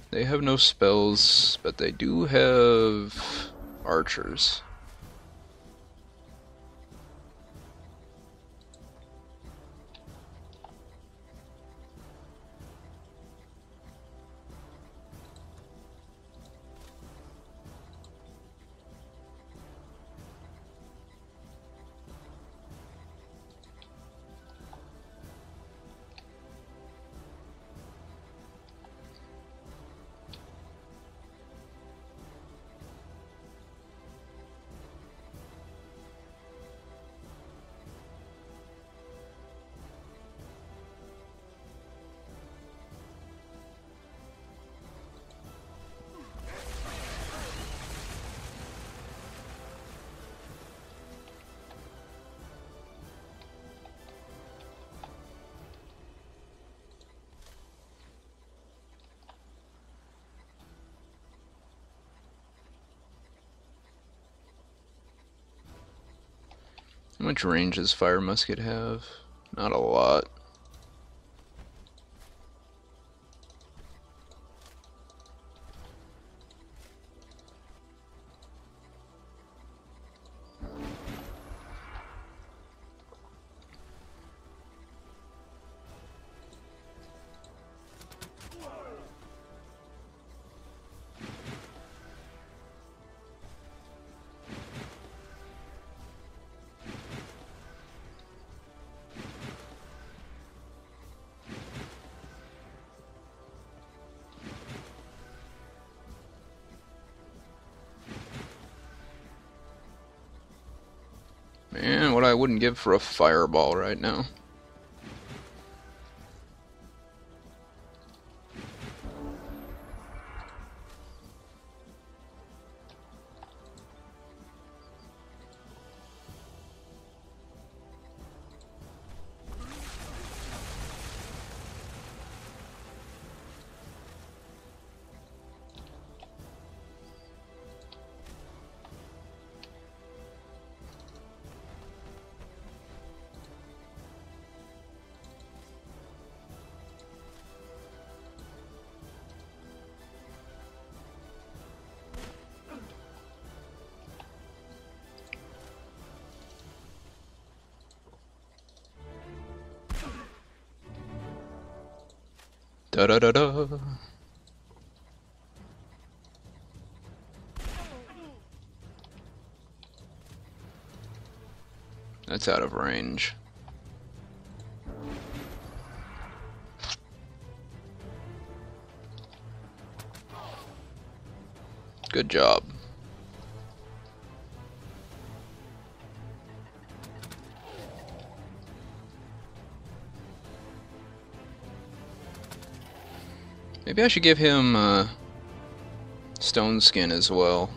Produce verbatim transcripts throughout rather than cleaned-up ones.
They have no spells, but they do have archers. How much range does Fire Musket have? Not a lot. Man, what I wouldn't give for a fireball right now. Da da da da. That's out of range. Good job. Maybe I should give him uh, Stone Skin as well.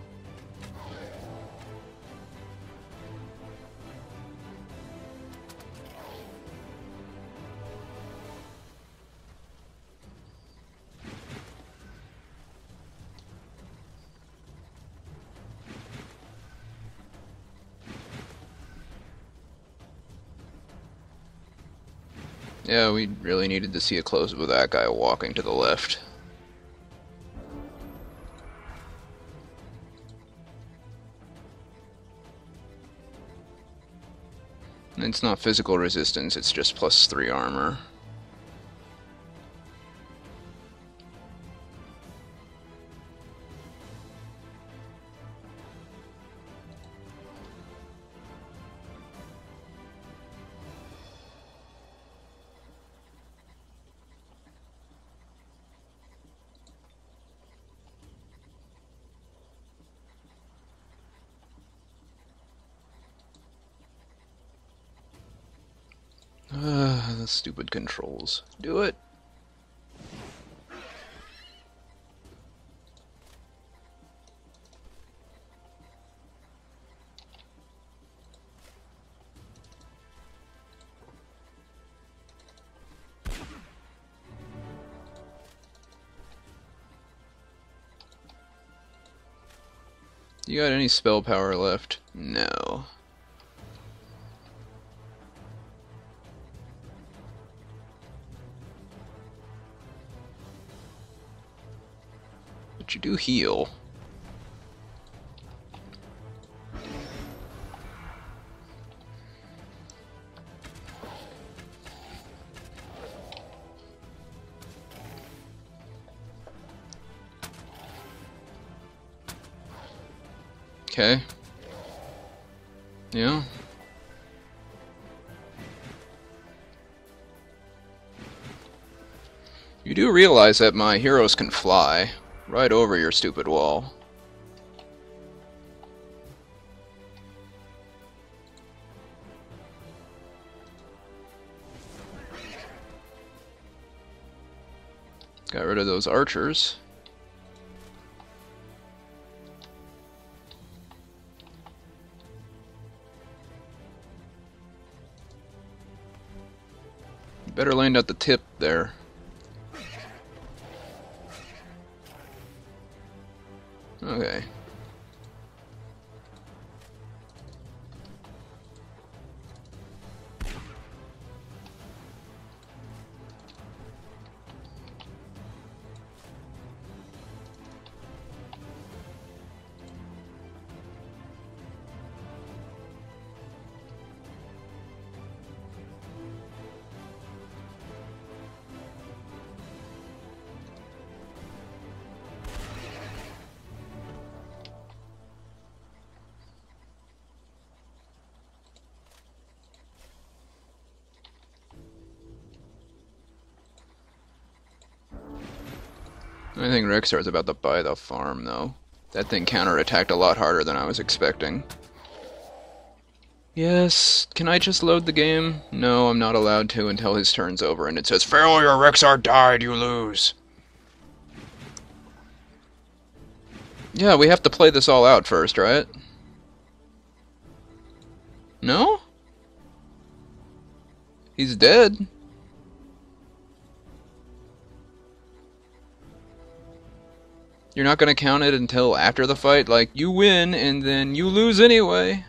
Yeah, we really needed to see a close-up of that guy walking to the left. And it's not physical resistance, it's just plus three armor. Ah, the stupid controls. Do it! You got any spell power left? No. But you do heal. Okay. Yeah. You do realize that my heroes can fly right over your stupid wall. Got rid of those archers. Better land at the tip there. Okay. I think Rexar's about to buy the farm, though. That thing counterattacked a lot harder than I was expecting. Yes, can I just load the game? No, I'm not allowed to until his turn's over, and it says, "Failure, Rexar died, you lose." Yeah, we have to play this all out first, right? No? He's dead. You're not gonna count it until after the fight? Like, you win, and then you lose anyway.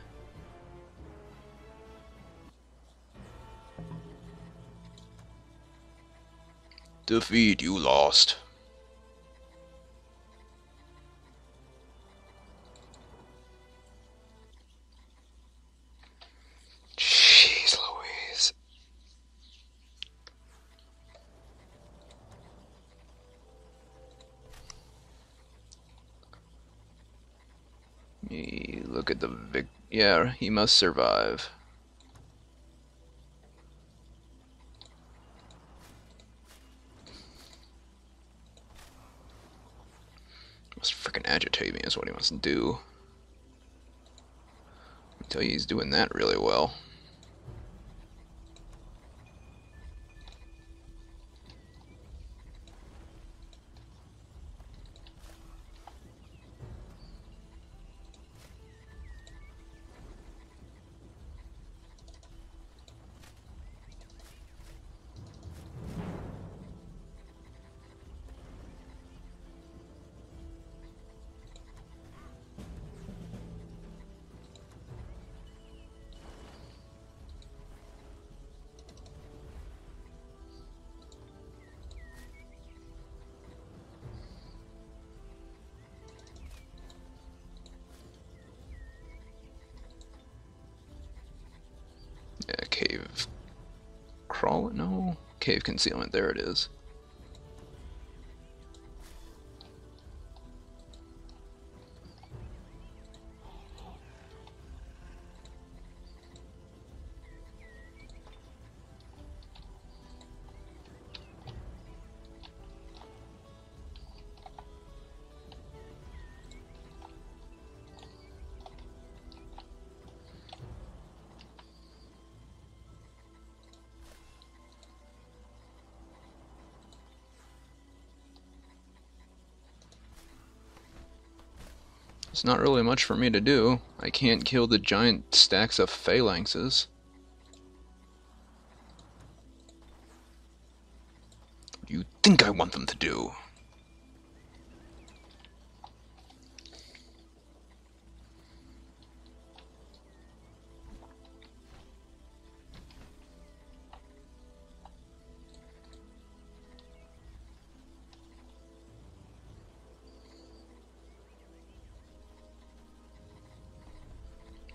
Defeat, you lost. Jeez Louise. Me look at the vic. Yeah, he must survive. Must freaking agitate me is what he must do. I tell you, he's doing that really well. Yeah, cave crawl? No, cave concealment. There it is. It's not really much for me to do. I can't kill the giant stacks of phalanxes. What do you think I want them to do?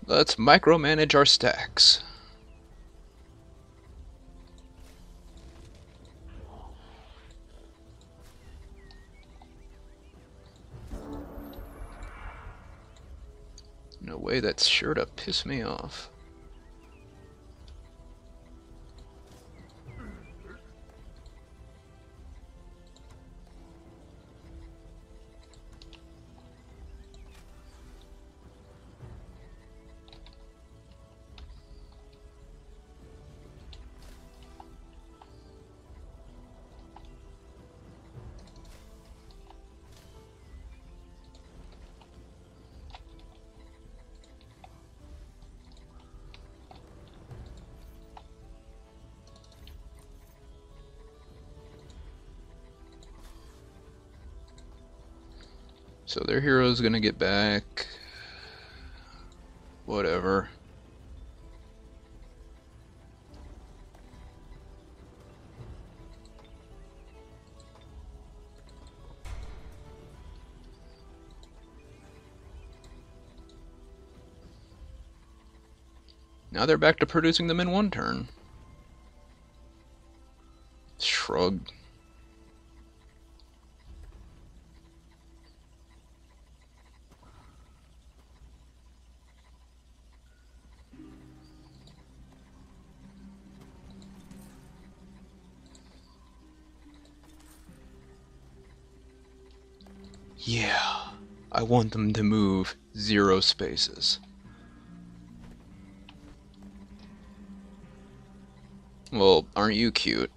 Let's micromanage our stacks. In a way that's sure to piss me off. So their hero's gonna get back. Whatever. Now they're back to producing them in one turn. Shrug. Yeah, I want them to move zero spaces. Well, aren't you cute?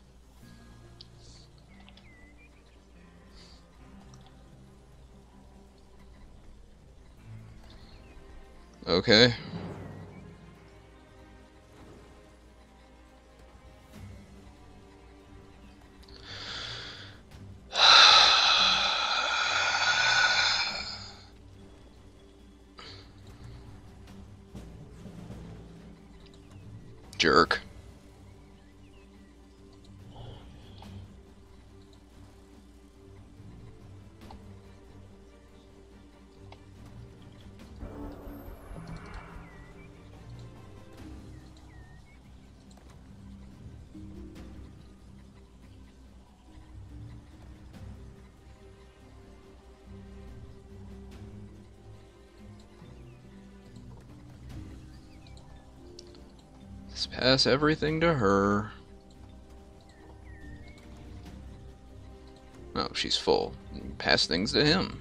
Okay. Jerk. Let's pass everything to her. Oh, she's full. Pass things to him.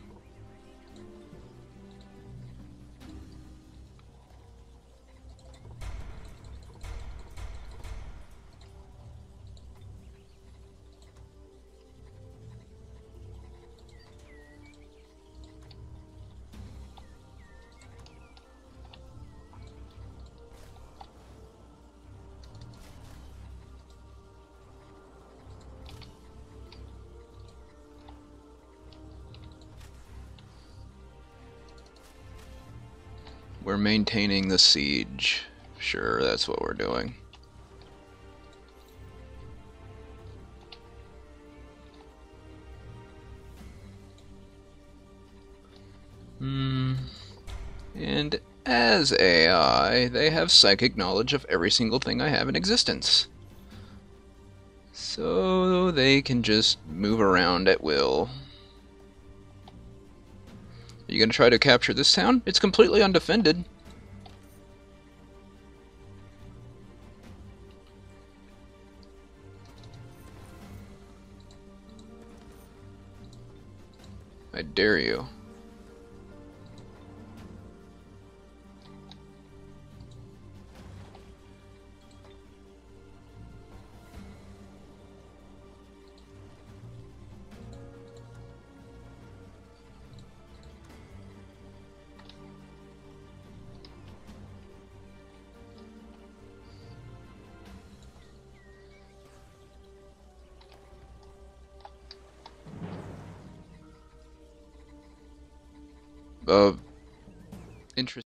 We're maintaining the siege. Sure, that's what we're doing. Hmm. And as A I, they have psychic knowledge of every single thing I have in existence. So they can just move around at will. Are you gonna try to capture this town? It's completely undefended. I dare you. Uh, interesting.